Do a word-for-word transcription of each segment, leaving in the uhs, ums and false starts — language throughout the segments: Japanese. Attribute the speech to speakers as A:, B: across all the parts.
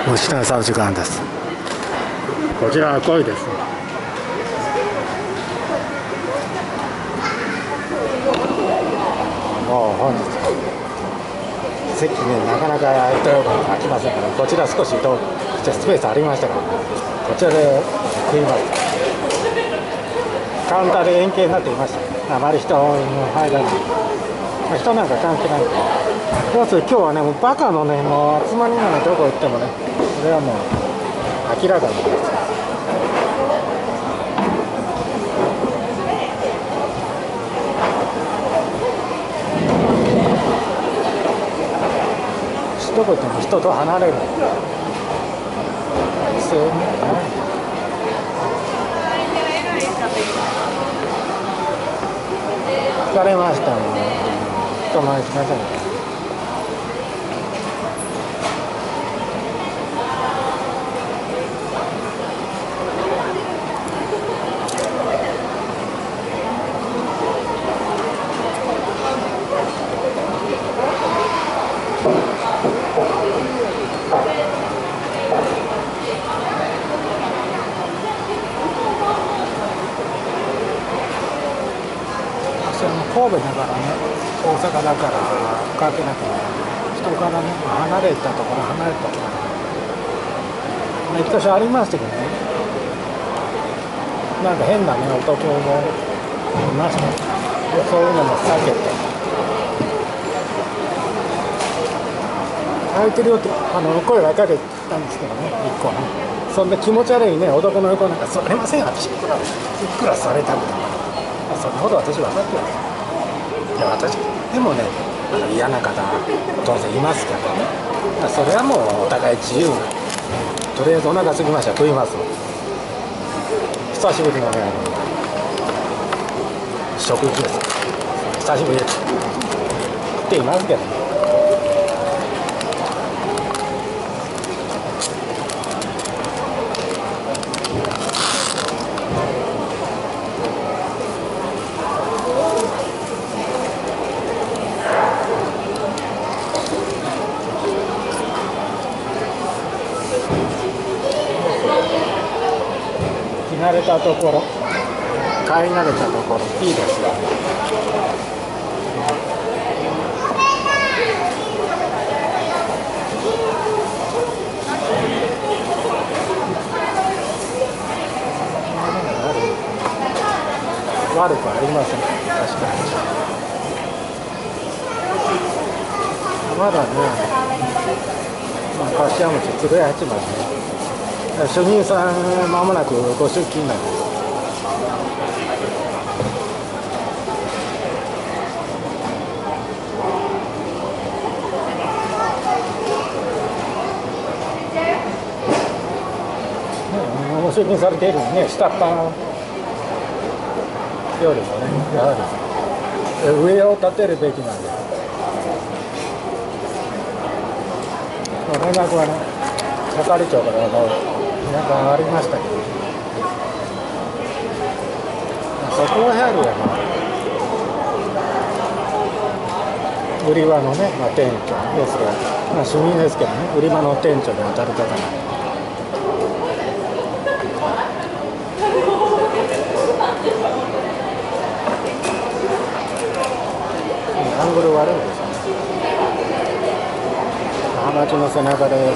A: 虫の餌の時間です。こちらは鯉です。もう本日席ね、なかなか人よく空きませんから、こちら少し移動してスペースありましたから、こちらで食います。カウンターで円形になっていました。あまり人の入らない、まあ、人なんか関係ない。要するに今日はね、もうバカのね、もう集まりなのでどこ行ってもね、これはもう明らかにです。どこ行っても人と離れる。疲れましたもん。人前しません。神戸だからね、大阪だから関係なく人からね、離れたところ離れたところ一箇所ありましたけどね、なんか変なね男もいました。そういうのも避けて空いてるよってあの声はかけたんですけどね、一個ね、そんな気持ち悪いね男の横なんか座れません。私いくらいくらされたんだから、それほど私分かってます。いや私でもね、嫌な方当然いますからね。それはもうお互い自由な。とりあえずお腹すきましたら食います。久しぶりのね食事です。久しぶりです。食っていますけどね。慣れたところ、買い慣れたところ、いいですよ。悪くありません。確かに。まだね、まあ、柏餅、鶴屋八幡ね。主任さん、まもなくご出勤なんです。ご出勤されているね、下っ端のようですよね。やはり上を立てるべきなんです。連絡はね、係長からのなんかありましたけど、そこはやはり売り場のね、まあ、店長ですが、まあ、主任ですけどね、売り場の店長で当たる方がアングル悪いですね。ハマチの背中です。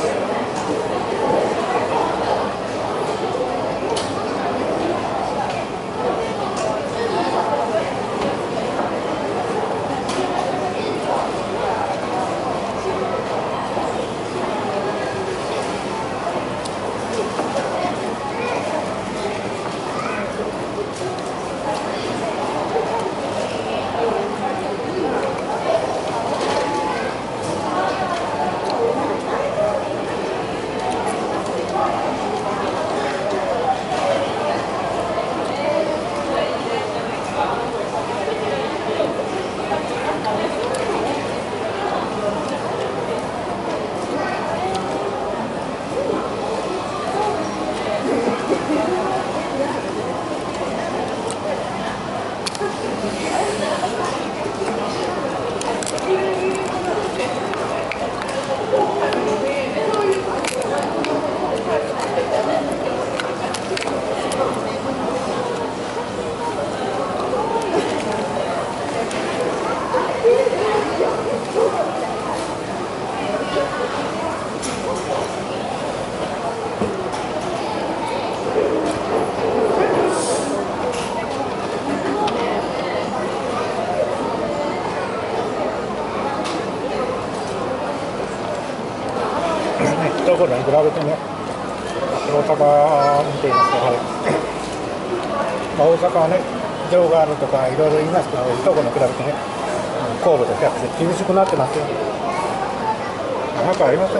A: ところに比べてね、大阪見ていますと、はい、まあ、大阪はね、情があるとかいろいろ言いますけど、いいところに比べてね、神戸と比較して厳しくなってますよ。なんかありません。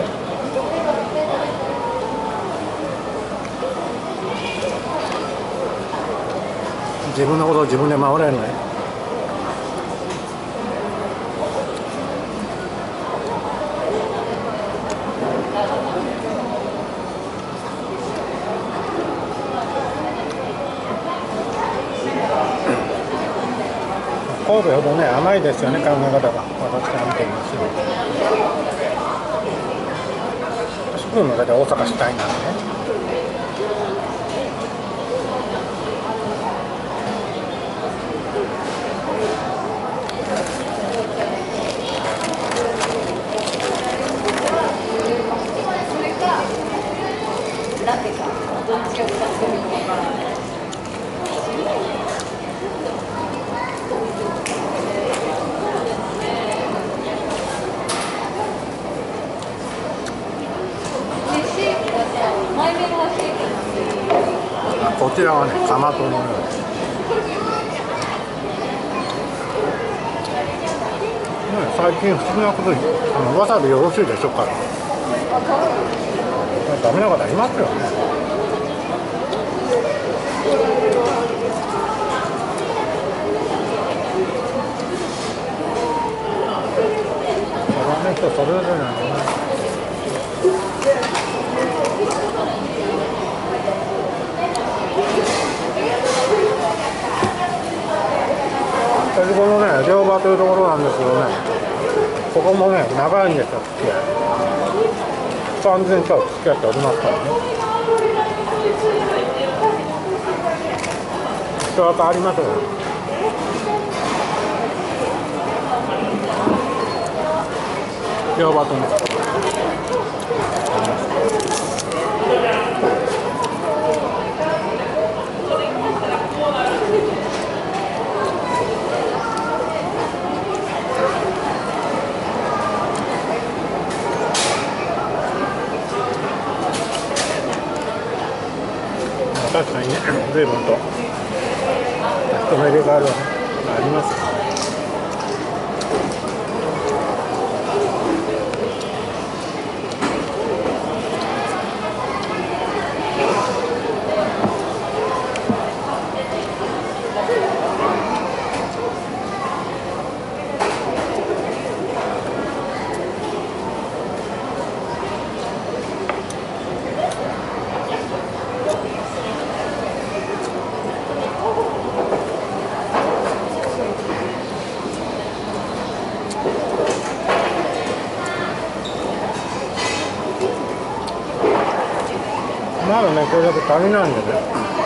A: 自分のことを自分で守れるのね。神戸ほどね、甘いですよね、考え方が。私が見ていますよ。私分の中で大阪主体なんでね。こちらはね、かまとのようです。最近不思議なことに、あのわさびよろしいでしょうから。ダメな方ありますよね。人それぞれなんだな。私このね、両場というところなんですけどね、ここもね、長いんですよ、付き合い。さんぜん近く付き合っておりますからね。人は変わりますよね。両場とね。確かにね、随分と人の入れ替わりはあります。まだね、これだけ足りないんでね、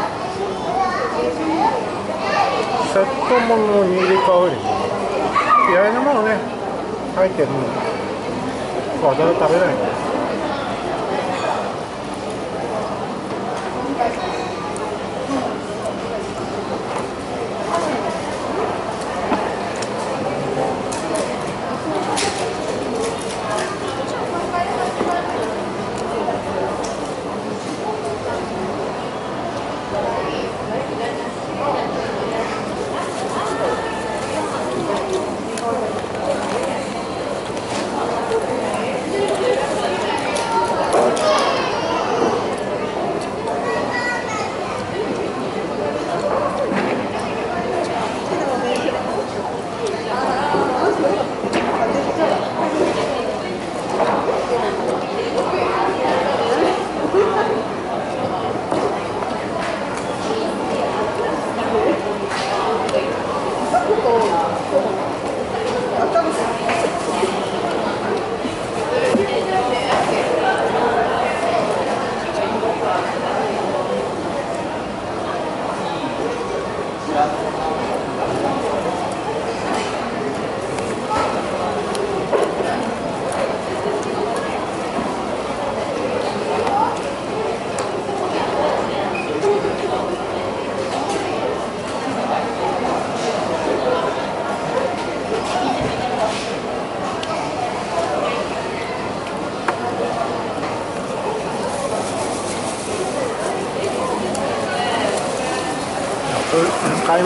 A: セットものに入れ替わり嫌いなものね、入ってるの私は食べないんで。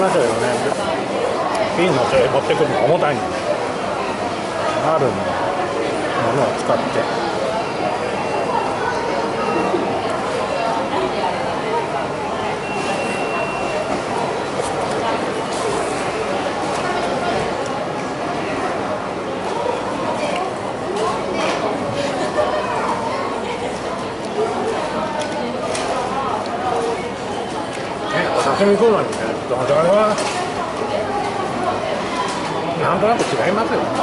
A: ましたけどね、瓶の手持ってくるの重たいんで、あるものを使って。刺身食うのにね、どのぐらいはなんとなく違いますよね。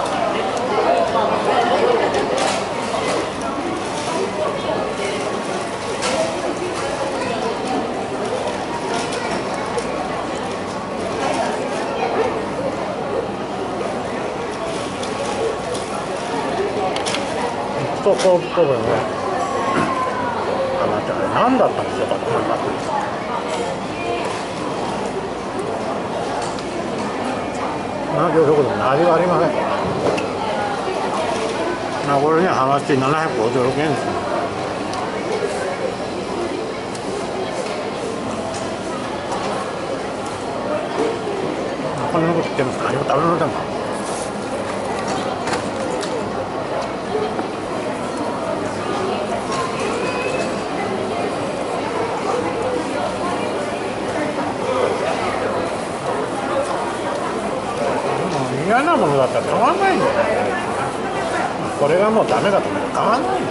A: とこう部分ね、あのあれ何だったんでしょうかと思います。ななひゃくろくの味はありません。まあこれにはハマってななひゃくごじゅうろくえんですね。こんなこと言ってるんですか。何も食べられたんだ。嫌なものだったら変わんないんだよね。これがもうダメだと思ったら変わんないんだよ。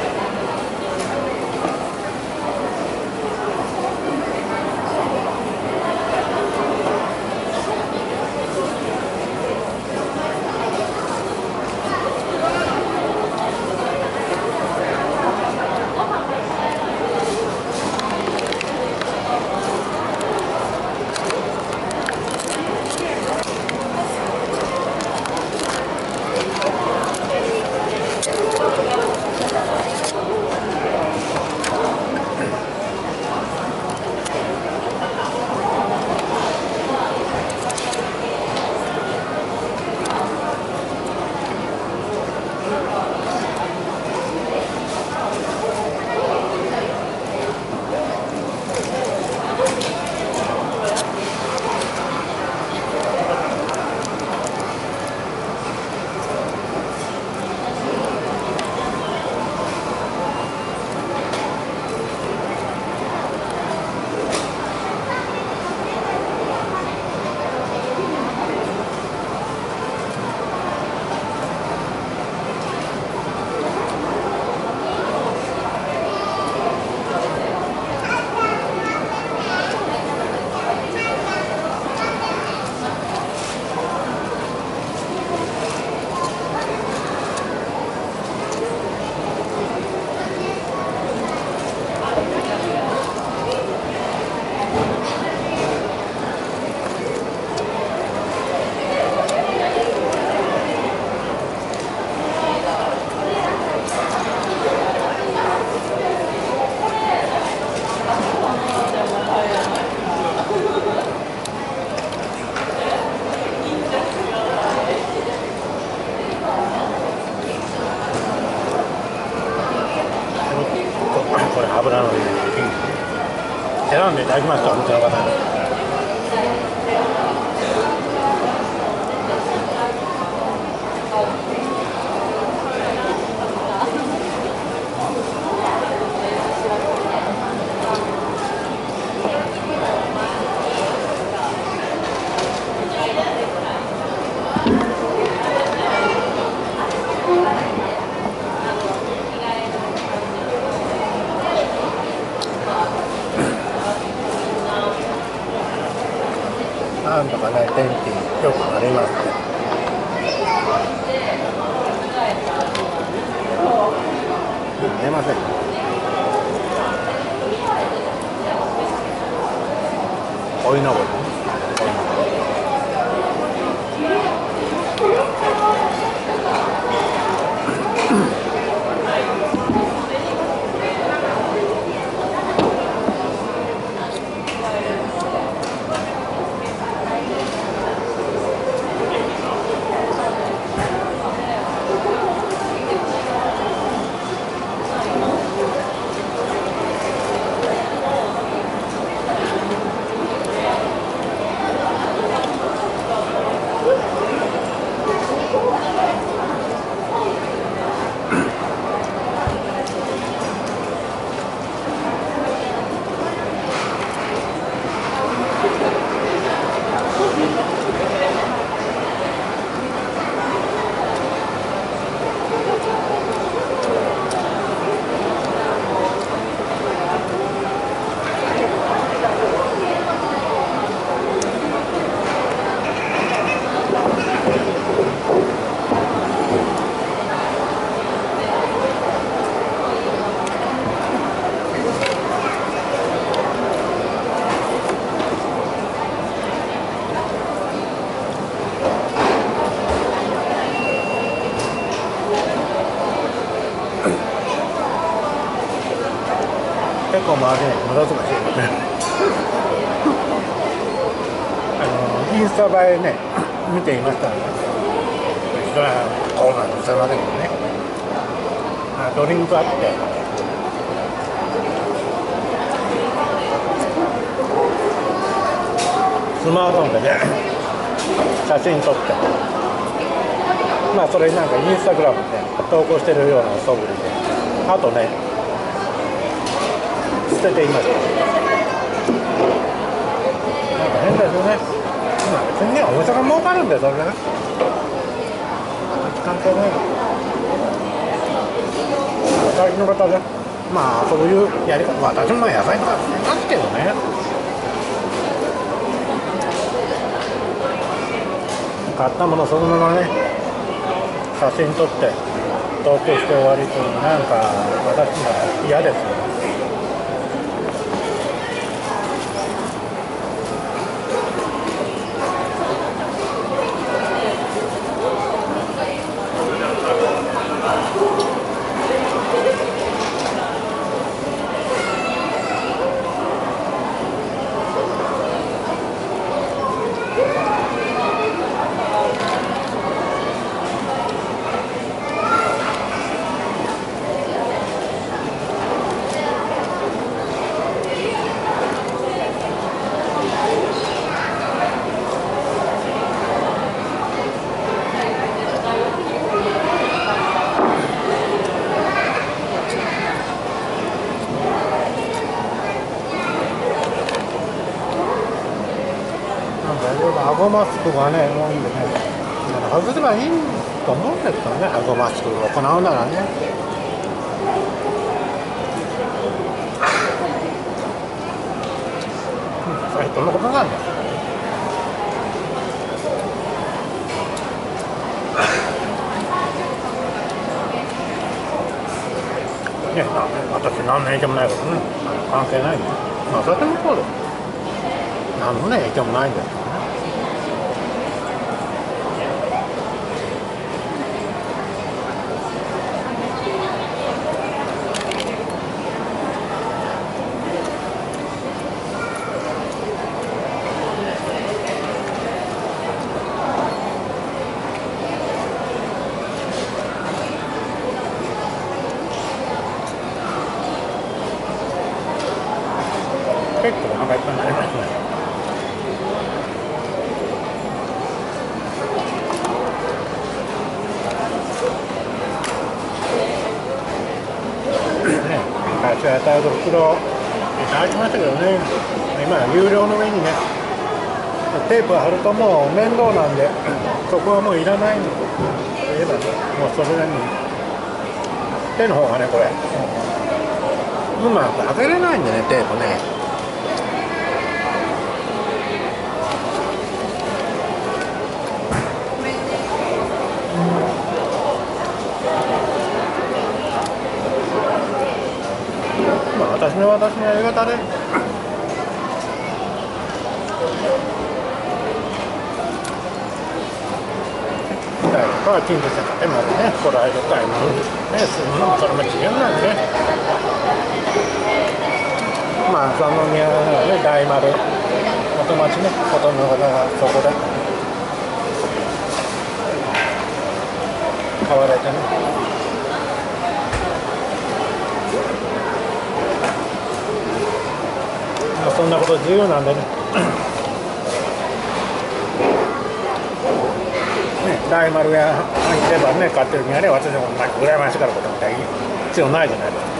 A: 油の入れ選んでいただきました、お店の方に。なんとかね、天気よくなりますね。見えません。こいのぼり。 個回りね無駄とかしてるねあのインスタ映えね見ていましたので、それはコーナーにすいませんけどね、あドリンクあってスマートフォンでね写真撮って、まあそれなんかインスタグラムで、ね、投稿してるような素振りで、あとね捨てていました。なんか変ですよね。まあ別にねお店が儲かるんでそれね関係ない。最近の方でまあそういうやり方、私も野菜とか捨てますけどね、買ったものそのままね写真撮って投稿して終わりというのなんか私は嫌ですよ。顎マスクがね、多いんでね、外せばいいと思うんですけどね、顎マスクを行うならね。それ人のことなんだよ。ね、私何の影響もないことね、関係ないんだよ。まあ、それでもそうです。何のね、影響もないんですよ。結構お腹いっぱいになりますね。ね、昔はタイトル袋いただきましたけどね、今は有料の上にね、テープ貼るともう面倒なんで、そこはもういらないのといえばね、もうそれなりに手の方がね、これうまく開けれないんでね、テープね。私の私のやり方で、ね、誰かは近所者でまでね、こらえる買い物ね、するのもそれも自由なんでね。まあ、三宮のね、大丸、元町ね、ほとんどの方がそこで買われてね。そんなこと自由なんでね。ね、大丸や行けばね、買ってるにはね、私もなんか羨ましがることみたいに必要ないじゃないですか。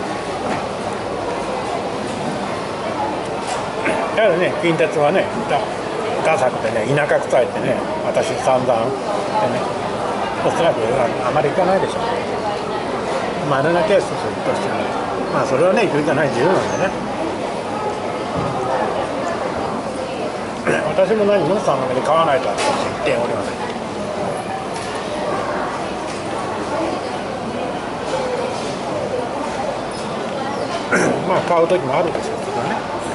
A: だからね、近鉄はね、ダサくてね、田舎臭いってね、私散々でね、おそらくあまり行かないでしょう。まれなケースとしては、まあそれはね、行くじゃない自由なんでね。私も何も三宮で買わないとは言っておりません。まあ買う時もあるでしょうけどね。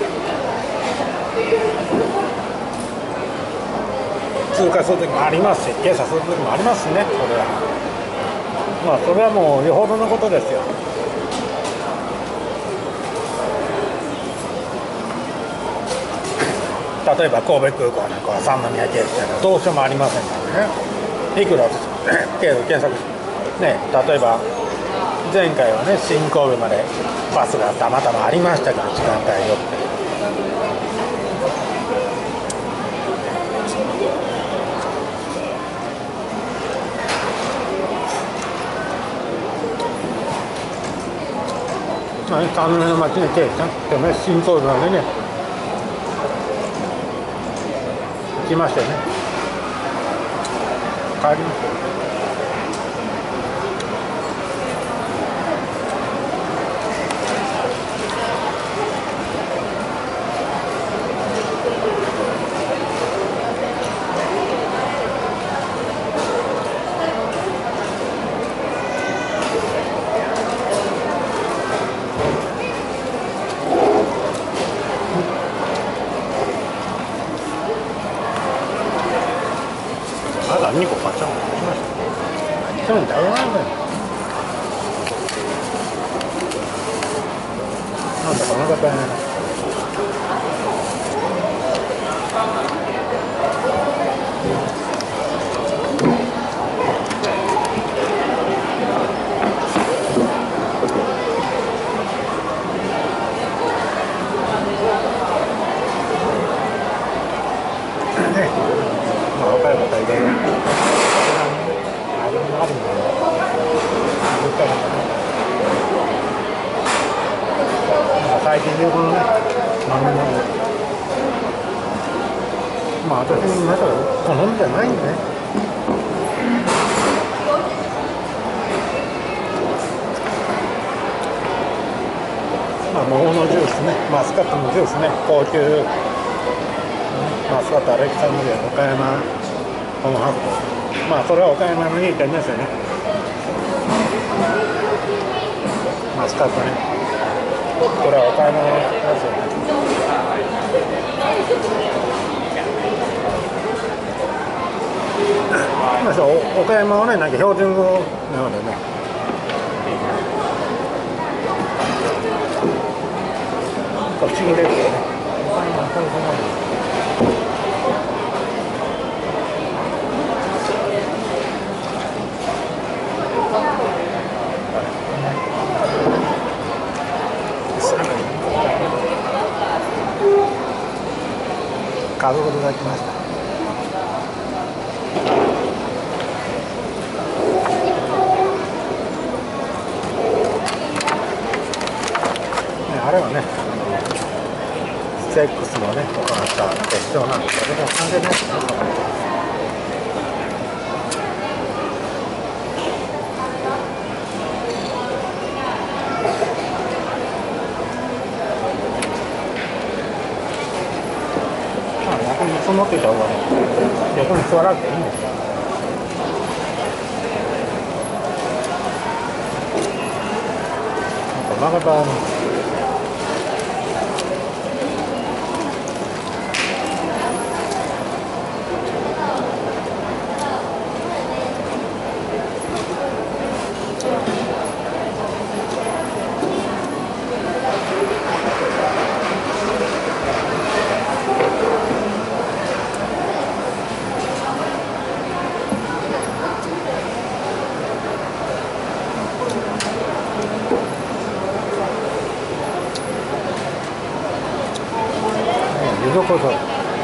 A: 通過する時もありますし、検査する時もありますしね、それは。まあそれはもうよほどのことですよ。 例えば神戸空港なんかは三宮経由ってどうしようもありませんからね。いくら経路検索ね、例えば前回はね新神戸までバスがたまたまありましたけど時間帯よって。三宮の町に経由したってね新神戸までね行きましたよね。帰りましたよ。にこ買っちゃうの来ました。去年だいぶ前だよ。なんだかお腹大変だ。ね、まあ若い方いろいろ。あるんだよ。最近でこのね、まあ私もまだ好みじゃないんでね。まあ桃のジュースね、マスカットのジュースね、高級マスカットアレキサンドリア岡山ホームハーブ。まあそれは岡山のいい点ですよね。マスカットね。これは岡山のやつよね。今さ岡山はねなんか標準語なのでね。不思議ですよね。家族でが来ました。あれはね、セックスのね、行った決勝なんですけど、もう完全にですね。そのっていた方がね、横に座らなくていいんですよ。なんか曲がったあのどこぞ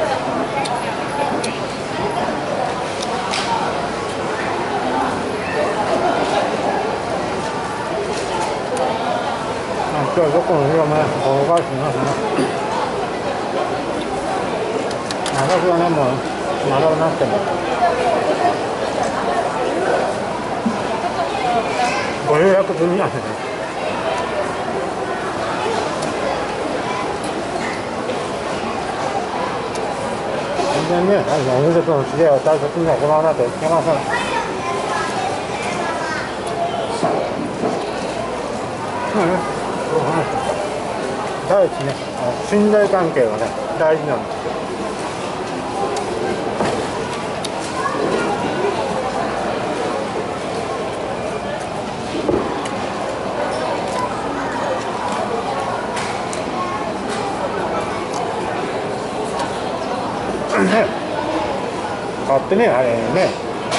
A: 今日はどこの色もね、おかしいますね。私はね、もう丸くなってもご予約済みなんでね。全然ね、お店との知り合いを大切に行わなきゃいけません。うん第一ね、信頼関係がね、大事なんですよ。 ってね、あれね、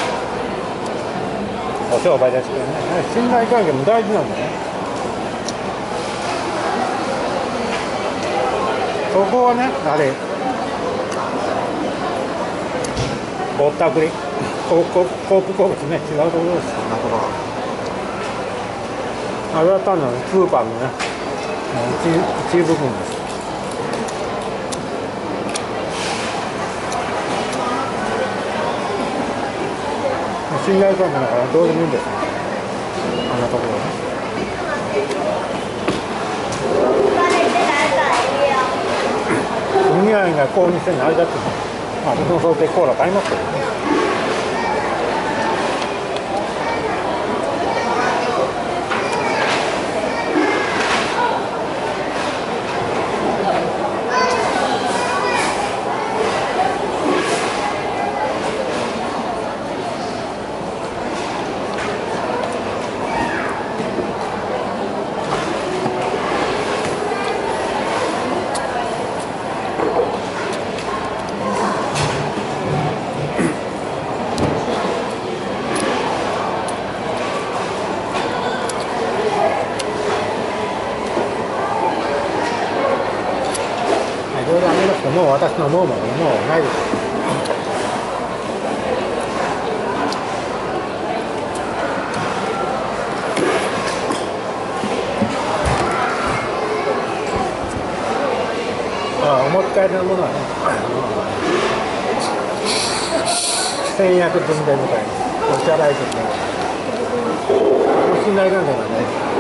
A: お商売ですけどね、信頼関係も大事なんだね。そこはね、あれ、ぼったくり、コープ鉱物ね、違うところです。なるほど。あれは単なるスーパーのね、一部分です。信頼関係だからどうでもいいんですね、あんなところね。海合が購入してるのあれだって、まあ、僕の想定コーラ買いますけどね。もう私の脳ももうないです。ああ、お持ち帰りのものはね、先約分でみたいなお支払いですね。信頼関係がね。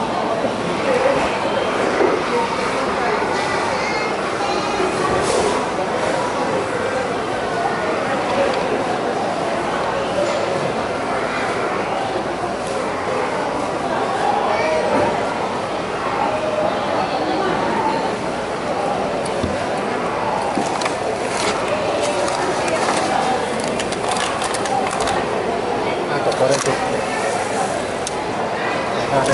A: これです。あです。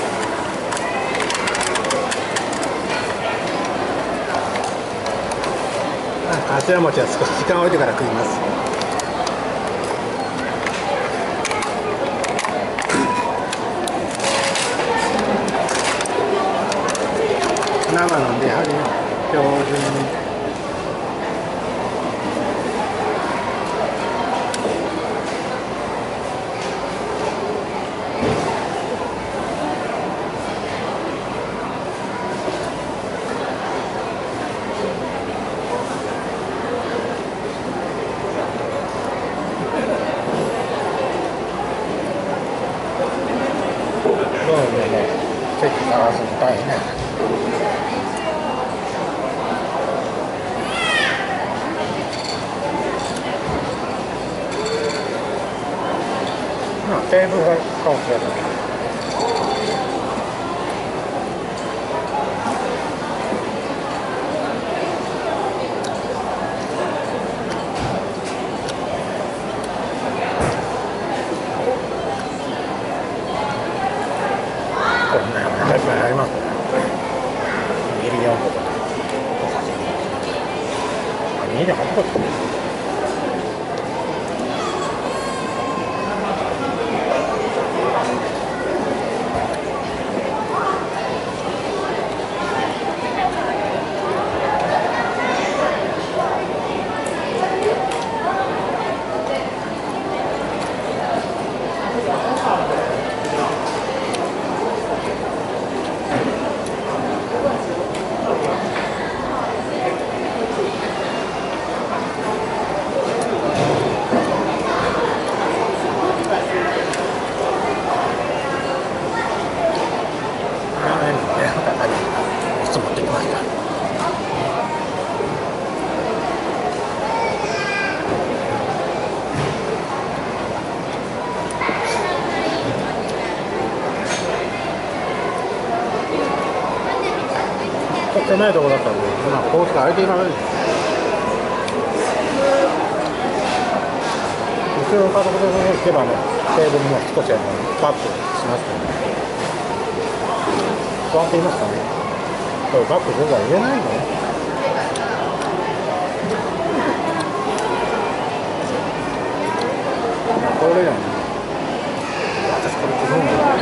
A: 頭餅は少し時間を置いてから食います。生なんでやはり標準に。席探すの大変ね。まあテーブルがかもしれない。こんなようなタイプがありますね。ミリよんことかお刺身。ミリはちことか。狭いところだったんで、まあ、コースが空いていかないんです。後ろの家族で行けばね、テーブルも少しあのパッとしますけどね。不安って言いますかね。これバック全然入れないのね。 通れないの。私これ基本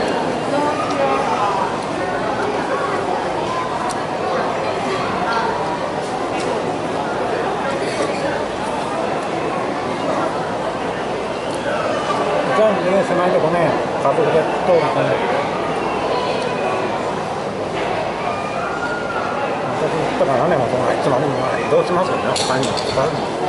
A: ね、狭いとこね、家族で通るとね、私行ったからね、もうそのいつまでも移動しますよね、他にも他にも。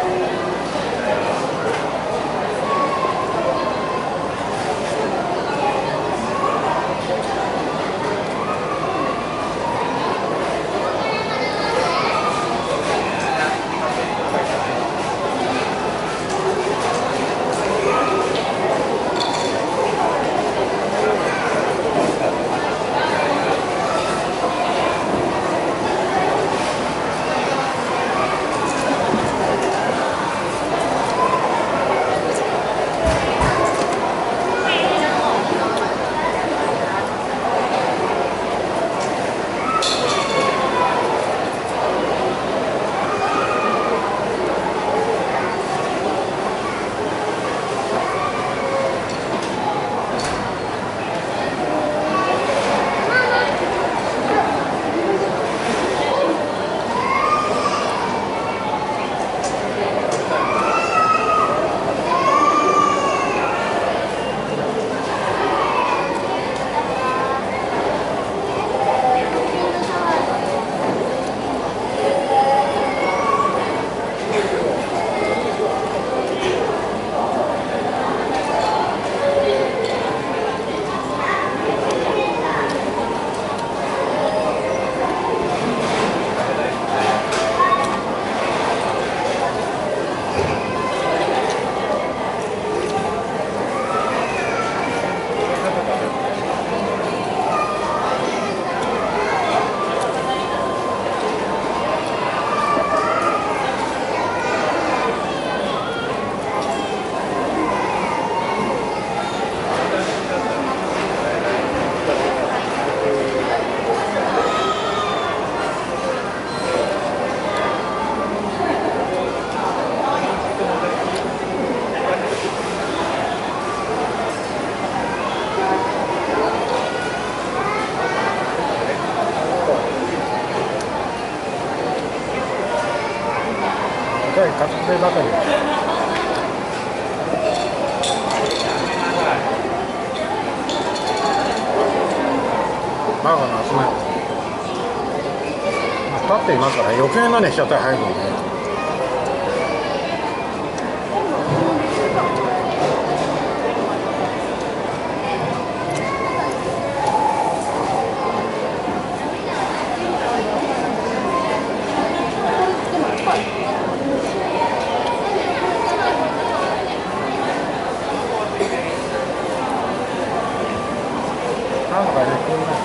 A: 家族でばかりマーガの集まり立っていますから余計なね被写体入るので、なんかね、こんな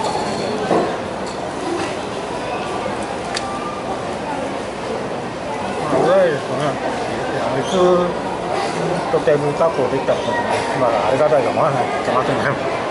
A: まあ、いわゆるですね、いつとテーブル確保できたことも、まあ、ありがたいと思わないといけませんね。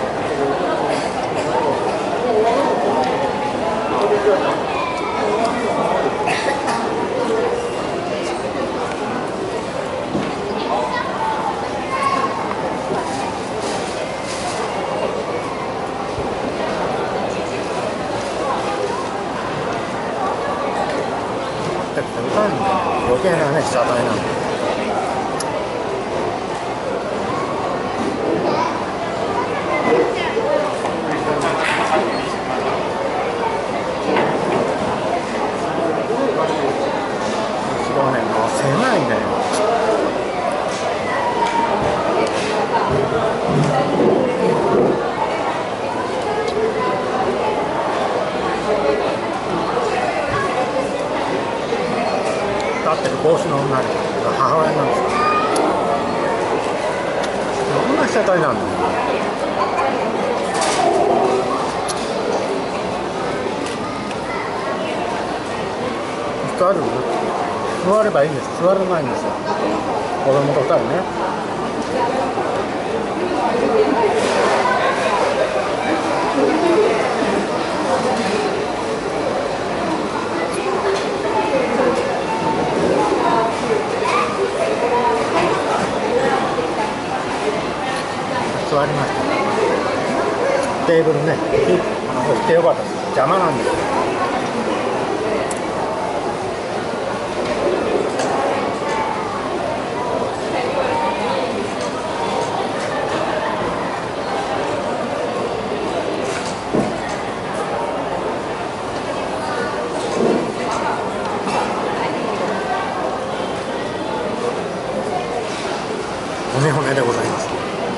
A: 余計なね、被写体なんで。後ろね、もう狭いね。立ってる帽子の女が母親なんですよ。どんな被写体なんだよ。座る？座ればいいんです。座らないんですよ。子供とふたりね。 座りました。テーブルね、あの来てよかったです。邪魔なんですよ。骨骨でございます。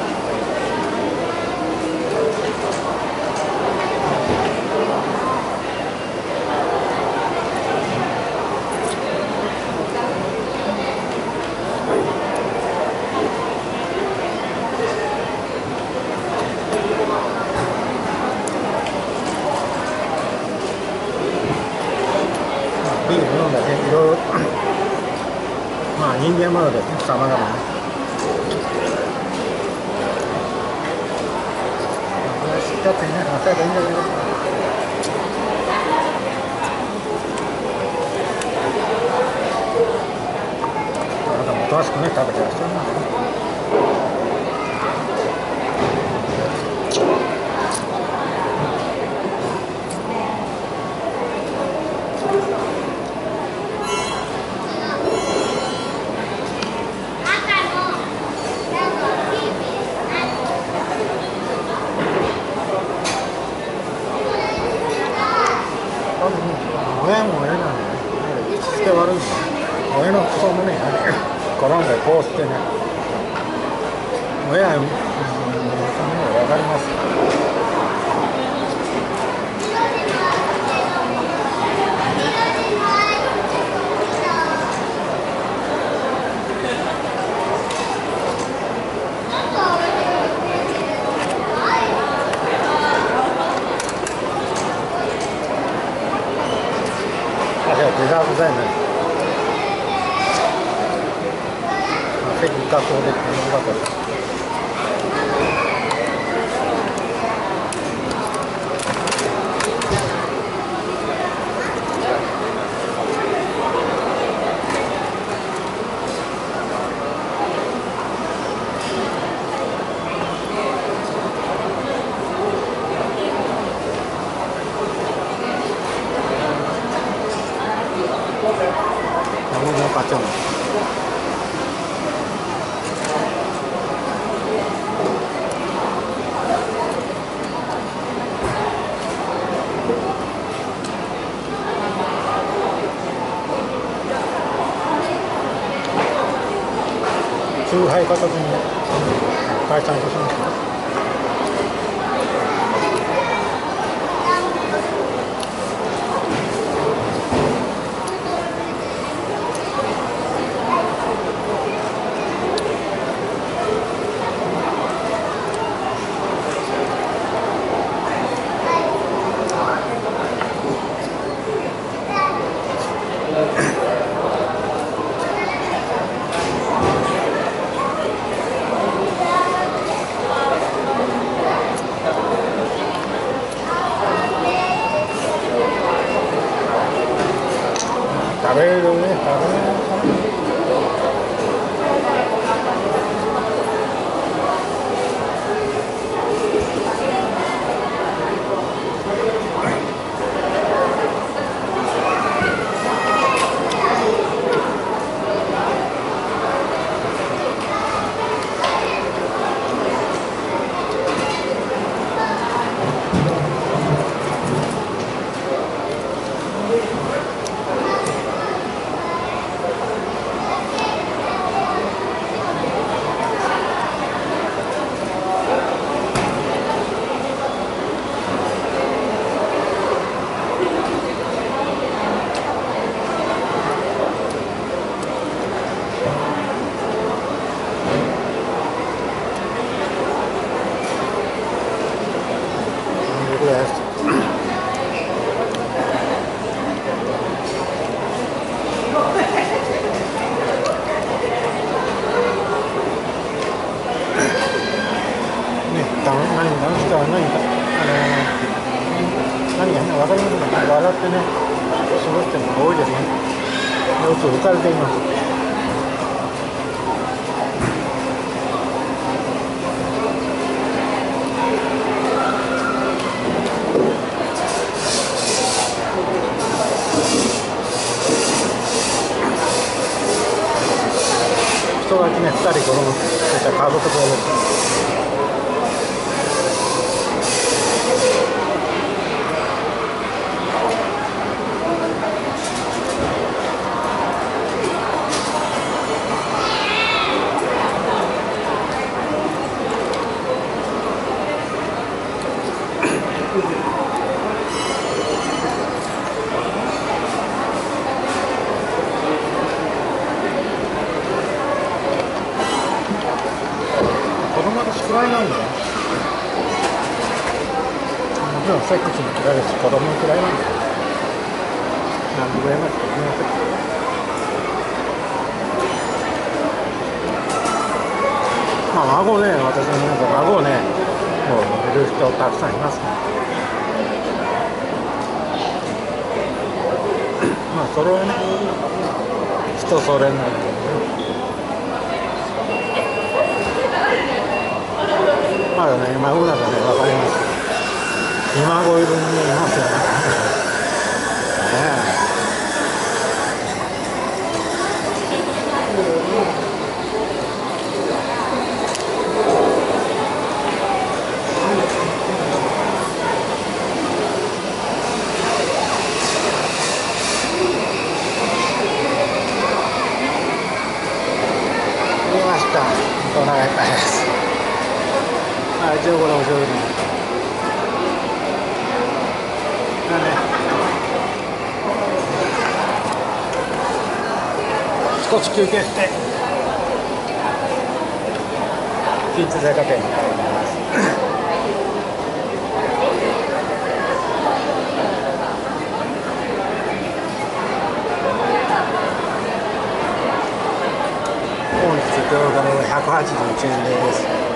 A: ビール飲んだね、いろいろまあ人間ものですね、さまざまね。だってね、朝がいいんだけど。あなたもおとなしくね、食べてらっしゃるんですね。親も親なんでね、しつけ悪いんでね、親の服装もね、転んでこうしてね、親は、うん、そんなの分かります。デザートだよね。席学校でよかったです。パチョン。崇拝形に解散いたしました。食べるね、食べる。笑ってね、過ごしてるのが多いですね。よく浮かれています。 ふたり子供といった家族連れです。子供私嫌いなんだよ。もちろんセックスも嫌いですし、子供も嫌いなんだよ。何でも言えますけど、言いません。まあ孫ね、私のなんか孫ね、もういる人たくさんいますね。まあそれはね、人それぞれなんだけどね。まだね、孫だとね、わかります。今ごいる人間いますよね。ねえ、見ました。お腹いっぱいです。はい、一応これお上手に。だね。少し休憩して、キッズ雑貨店に帰ります。本日動画のひゃくはちじゅういちえんです。